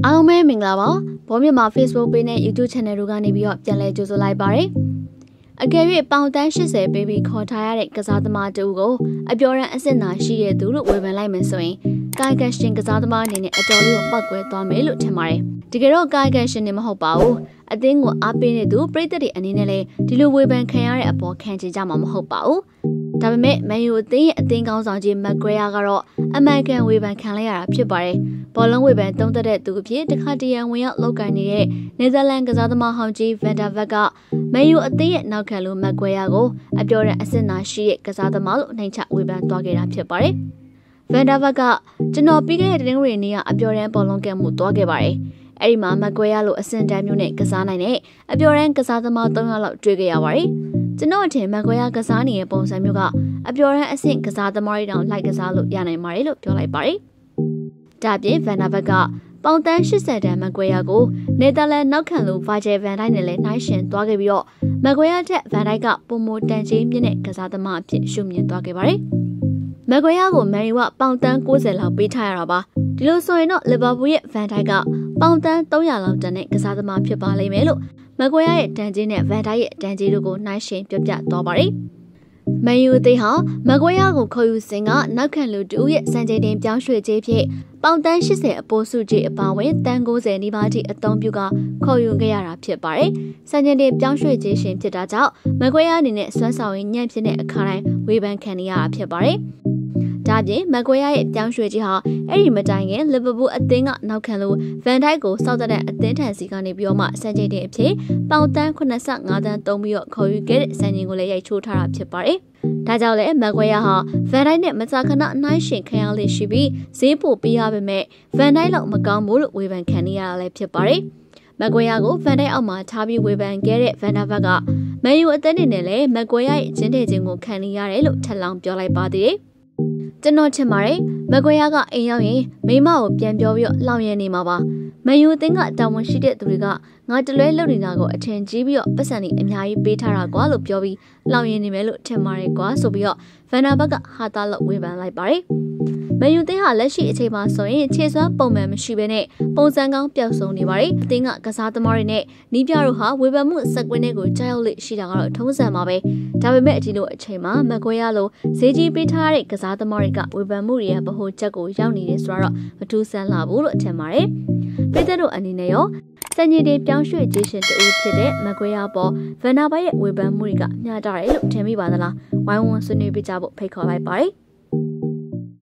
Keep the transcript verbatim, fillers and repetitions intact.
အားမဲမင်္ဂလာပါဘောမြမှာ Facebook page နဲ့ YouTube channel တို့ကနေပြီးတော့ပြန်လည်ကြိုဆိုလိုက်ပါတယ်အကယ်၍ပေါင်တန်းeightyပေးပြီးခေါ်ထားရတဲ့ကစားသမားတူကိုအပြောရန်အစ်စ်နာရှိတဲ့သူလို့ဝေဖန်လိုက်မယ်ဆိုရင်ကာယကရှင်ကစားသမားအနေနဲ့အတော်လေးကိုပောက်ကွဲသွားမယ်လို့ထင်ပါတယ်တကယ်တော့ကာယကရှင်နေမဟုတ်ပါဘူးအသင်းကိုအားပေးနေသူပြည်သက်တွေအနေနဲ့လည်းဒီလိုဝေဖန်ခံရတဲ့အပေါ်ခံချင်ကြမှာမဟုတ်ပါဘူးဒါပေမဲ့မန်ယူအသင်းရဲ့အသင်းကောင်းဆောင်ကြီးမက်ဂွဲယာကတော့အမှန်ကန်ဝေဖန်ခံလိုက်ရတာဖြစ်ပါတယ်ဘောလုံးဝေဖန်တုံးသက်တဲ့သူအဖြစ်တခါတရံဝင်ရောက်လောက်ကန်နေတဲ့နယ်သာလန်ကစားသမားဟောင်းကြီးဗန်ဒါဗက်ကမန်ယူအသင်းရဲ့နောက်ခံလိုမက်ဂွဲယာကိုအပြောရန်အစ်စ်နာရှိတဲ့ကစားသမားလို့နှိမ်ချဝေဖန်သွားခဲ့တာဖြစ်ပါတယ်ဗန်ဒါဗက်ကကျွန်တော်ပြီးခဲ့တဲ့တင်းဝင်နေ့ကအပြောရန်ဘောလုံးကဲမှုသွားခဲ့ပါတယ်အဲ့ဒီမှာမက်ဂွဲယာလိုအစင်တန်းမျိုးနဲ့ကစားနိုင်တဲ့အပြောရန်ကစားသမား၃ယောက်လောက်တွေ့ခဲ့ရပါတယ်ကျွန်တော်အထင်မက်ဂွဲယာကစားနေတဲ့ပုံစံမျိုးကအပြောရန်အဆင့်ကစားသမားတွေတောင်လိုက်ကစားလို့ရနိုင်ပါတယ်လို့ပြောလိုက်ပါတယ်။ဒါပြင်ဗန်နာဘက်ကပေါင်တန်းeightyတန်မက်ဂွဲယာကိုနယ်သာလန်နောက်ခံလိုဗာဂျယ်ဗန်ဒိုက်နဲ့လည်းနှိုင်းယှဉ်သွားခဲ့ပြီးတော့မက်ဂွဲယာထက်ဗန်ဒိုက်ကပုံမတန်ချင်းမြင့်တဲ့ကစားသမားအဖြစ်ရှုမြင်သွားခဲ့ပါတယ်။မက်ဂွဲယာကိုမန်ယူကပေါင်တန်းninetyလောက်ပေးထားရတာပါ။ဒီလိုဆိုရင်တော့လီဗာပူးရဲ့ဗန်ဒိုက်ကပေါင်တန်းthree hundredလောက်တန်တဲ့ကစားသမားဖြစ်ပါလိမ့်မယ်လို့မက်ဂွဲယာရဲ့တန်ချင်းနဲ့ဗန်ဒိုက်ရဲ့တန်ချင်းတို့ကိုနှိုင်းယှဉ်ပြပြသွားပါတယ်။မန်ယူအသင်းဟာမက်ဂွဲယာကိုခေါ်ယူစဉ်ကနောက်ခံလူတူရဲ့စံချိန်တင်ပြောင်းရွှေ့ခြင်းဖြင့်ပေါင်တန်းeightyအပိုးစုကြီးအပါဝင်တန်းninetyနီးပါးထိအသုံးပြုကခေါ်ယူခဲ့ရတာဖြစ်ပါတယ်။စံချိန်တင်ပြောင်းရွှေ့ခြင်းရှင်ဖြစ်တာကြောင့်မက်ဂွဲယာအနေနဲ့စွမ်းဆောင်ရည်ညံ့ဖြစ်တဲ့အခါတိုင်းဝေဖန်ခံရတာဖြစ်ပါတယ်။ဒါပြင်မက်ဂွဲယာရဲ့ပြောင်းရွှေ့ခြင်းဟာအဲ့ဒီမတိုင်ခင်လီဗာပူးအသင်းကနောက်ခံလိုဗန်ဒိုက်ကိုစောက်တဲ့အသင်းထံစီကနေပြီးတော့မှစံချိန်တင်အဖြစ်ပေါင်တန်းeighty-fiveတန်းသုံးပြီးတော့ခေါ်ယူခဲ့တဲ့စံချိန်ကိုလည်းရိုက်ချိုးထားတာဖြစ်ပါတယ်။ဒါကြောင့်လည်းမက်ဂွဲယာဟာဗန်ဒိုက်နဲ့မကြာခဏနှိုင်းယှဉ်ခံရလေရှိပြီးဈေးပိုပေးရပေမဲ့ဗန်ဒိုက်လောက်မကောင်းဘူးလို့ဝေဖန်ခံနေရတာလည်းဖြစ်ပါတယ်။မက်ဂွဲယာကိုဗန်ဒိုက်အောက်မှာထားပြီးဝေဖန်ခဲ့တဲ့ဗန်ဒါဘက်ကမန်ယူအသင်းနဲ့လည်းမက်ဂွဲယာရဲ့ကျင်းတဲ့ခြင်းကိုခံနေရတယ်လို့ထပ်လောင်းပြောလိုက်ပါသေးတယ်။ကျွန်တော်ထင်ပါတယ်မက်ဂွဲယာကအိမ်ရောက်ရင်မိမကိုပြန်ပြောပြီးတော့လောင်ရနေမှာပါမန်ယူအသင်းကတာဝန်ရှိတဲ့သူတွေကငါတလွဲလုပ်နေတာကိုအထင်ကြီးပြီးတော့ပတ်စံတွေအများကြီးပေးထားတာကွာလို့ပြောပြီးလောင်ရနေမယ်လို့ထင်ပါတယ်ကွာဆိုပြီးတော့ဗန်နာဘက်ကဟာတာလို့ဝေဖန်လိုက်ပါတယ်မန်ယူအသင်းဟာလက်ရှိအချိန်မှာဆိုရင်ခြေစွမ်းပုံမှန်မရှိဘဲနဲ့ပုံစံကောင်းပျောက်ဆုံးနေပါတယ်အသင်းကကစားသမားတွေနဲ့နီးပြတို့ဟာဝေဖန်မှုစက်ကွင်းတွေကိုကြားရောက်လို့ရှိတာကတော့ထုံးစံပါပဲဒါပေမဲ့ဒီလိုအချိန်မှာမက်ဂွဲယာလိုဈေးကြီးပေးထားတဲ့ကစားသမားတွေကဝေဖန်မှုတွေရဲ့ဗဟိုချက်ကိုရောက်နေတယ်ဆိုတော့မထူးဆန်းလာဘူးလို့ထင်ပါတယ်ပြည်သက်တို့အနေနဲ့ရောစံချိန်တင်ပြောင်းရွှေ့ခြင်းရှင်တူဖြစ်တဲ့မက်ဂွဲယာပေါ်ဗန်နာဘိုက်ရဲ့ဝေဖန်မှုတွေကမျှတတယ်လို့ထင်မိပါသလားဝိုင်းဝန်းဆွေးနွေးပြကြဖို့ဖိတ်ခေါ်လိုက်ပါတယ်